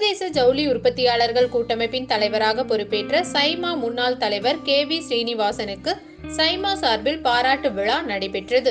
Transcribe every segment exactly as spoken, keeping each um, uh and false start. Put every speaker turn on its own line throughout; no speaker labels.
சர்வதேச ஜவுளி உற்பத்தியாளர்கள் கூட்டமைப்பின் தலைவராக பொறுப்பேற்ற சைமா முன்னாள் தலைவர் கே வி ஸ்ரீனிவாசனுக்கு சைமா சார்பில் பாராட்டு விழா நடைபெற்றது.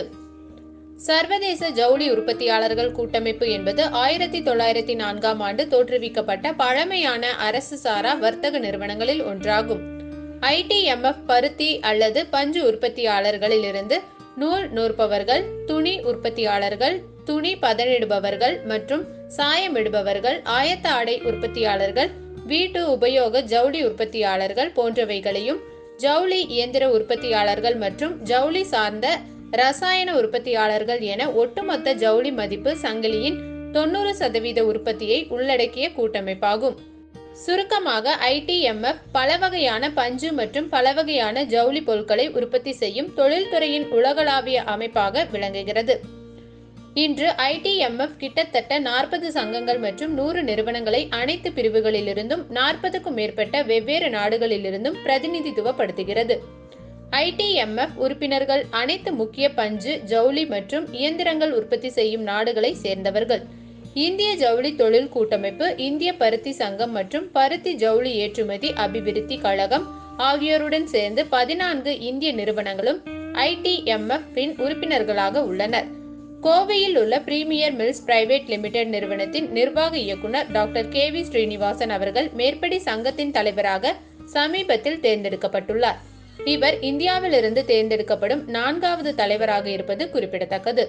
சர்வதேச ஜவுளி உற்பத்தியாளர்கள் கூட்டமைப்பு என்பது ஆயிரத்தி தொள்ளாயிரத்தி நான்காம் ஆண்டு தோற்றுவிக்கப்பட்ட பழமையான அரசு சாரா வர்த்தக நிறுவனங்களில் ஒன்றாகும். ஐ டி எம் எஃப் பருத்தி அல்லது பஞ்சு உற்பத்தியாளர்களில் இருந்து நூல் நூற்பவர்கள், துணி உற்பத்தியாளர்கள், துணி பதனிடுபவர்கள் மற்றும் சாயமிடுபவர்கள், ஆயத்த ஆடை உற்பத்தியாளர்கள், வீட்டு உபயோக ஜவுளி உற்பத்தியாளர்கள் போன்றவைகளையும், ஜவுளி இயந்திர உற்பத்தியாளர்கள் மற்றும் ஜவுளி சார்ந்த ரசாயன உற்பத்தியாளர்கள் என ஒட்டுமொத்த ஜவுளி மதிப்பு சங்கிலியின் தொண்ணூறு சதவீத உற்பத்தியை உள்ளடக்கிய கூட்டமைப்பாகும். சுருக்கமாக ஐ டி எம் எஃப் பல வகையான பஞ்சு மற்றும் பல வகையான ஜவுளி பொருட்களை உற்பத்தி செய்யும் தொழில்துறையின் உலகளாவிய அமைப்பாக விளங்குகிறது. இன்று ஐ டி எம் எஃப் கிட்டத்தட்ட நாற்பது சங்கங்கள் மற்றும் நூறு நிறுவனங்களை அனைத்து பிரிவுகளிலிருந்தும் நாற்பதுக்கும் மேற்பட்ட வெவ்வேறு நாடுகளிலிருந்தும் பிரதிநிதித்துவப்படுத்துகிறது. ஐ டி எம் எஃப் உறுப்பினர்கள் அனைத்து முக்கிய பஞ்சு, ஜவுளி மற்றும் இயந்திரங்கள் உற்பத்தி செய்யும் நாடுகளை சேர்ந்தவர்கள். இந்திய ஜவுளி தொழில் கூட்டமைப்பு, இந்திய பருத்தி சங்கம் மற்றும் பருத்தி ஜவுளி ஏற்றுமதி அபிவிருத்தி கழகம் ஆகியோருடன் சேர்ந்து பதினான்கு இந்திய நிறுவனங்களும் ஐ டி எம் எஃப் இன் உறுப்பினர்களாக உள்ளனர். கோவையில் உள்ள பிரீமியர் மில்ஸ் பிரைவேட் லிமிடெட் நிறுவனத்தின் நிர்வாக இயக்குனர் டாக்டர் கே வி ஸ்ரீனிவாசன் அவர்கள் மேற்படி சங்கத்தின் தலைவராக சமீபத்தில் தேர்ந்தெடுக்கப்பட்டுள்ளார். இவர் இந்தியாவிலிருந்து தேர்ந்தெடுக்கப்படும் நான்காவது தலைவராக இருப்பது குறிப்பிடத்தக்கது.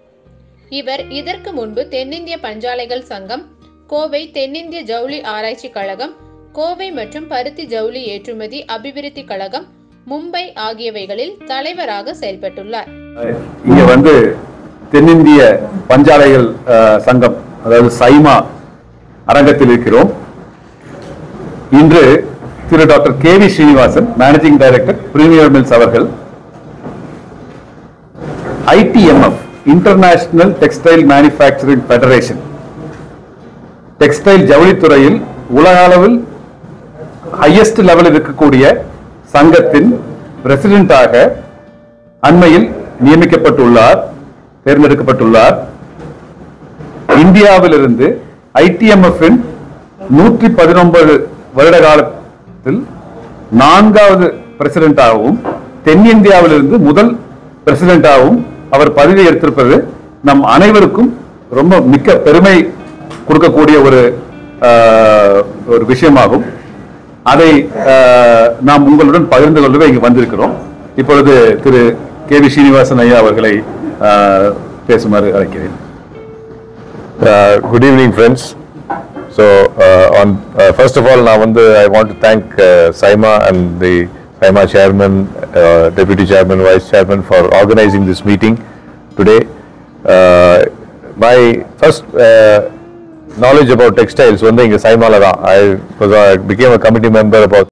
இவர் இதற்கு முன்பு தென்னிந்திய பஞ்சாலைகள் சங்கம், கோவை தென்னிந்திய ஜவுளி ஆராய்ச்சி கழகம், கோவை மற்றும் பருத்தி ஜவுளி ஏற்றுமதி அபிவிருத்தி கழகம், மும்பை ஆகியவைகளில் தலைவராக செயல்பட்டுள்ளார்.
இங்க வந்து தென்னிந்திய பஞ்சாலைகள் சங்கம், அதாவது சைமா அரங்கத்தில் இருக்கிறோம். இன்று திரு doctor K V Srinivasan, managing director, Premier Mills அவர்கள் I T M F International Textile Manufacturing Federation textile ஜவுளித்துறையில் உலக அளவில் ஹையஸ்ட் லெவலில் இருக்கக்கூடிய சங்கத்தின் பிரசிடென்டாக அண்மையில் நியமிக்கப்பட்டுள்ளார், தேர்ந்தெடுக்கப்பட்டுள்ளார். இந்தியாவிலிருந்து ஐ டி எம் எஃப் இன் நூற்றி பதினொன்பது வருட காலத்தில் நான்காவது பிரசிடென்டாகவும், தென்னிந்தியாவிலிருந்து முதல் பிரசிடென்டாகவும் அவர் பதவி எடுத்திருப்பது நம் அனைவருக்கும் ரொம்ப மிக்க பெருமை கொடுக்கக்கூடிய ஒரு ஒரு விஷயமாகும். அதை நாம் உங்களுடன் பகிர்ந்து கொள்ளவே இங்கு வந்திருக்கிறோம். இப்பொழுது திரு கே வி ஸ்ரீனிவாசன் ஐயா அவர்களை பேசுமாறு அழைக்கிறேன்.
Good evening, friends. So, uh, on uh, first of all, now I want to thank uh, Saima and the Saima chairman, uh, deputy chairman, vice chairman for organizing this meeting today. Uh, my first uh, knowledge about textiles, one thing is Saima, I was I became a committee member about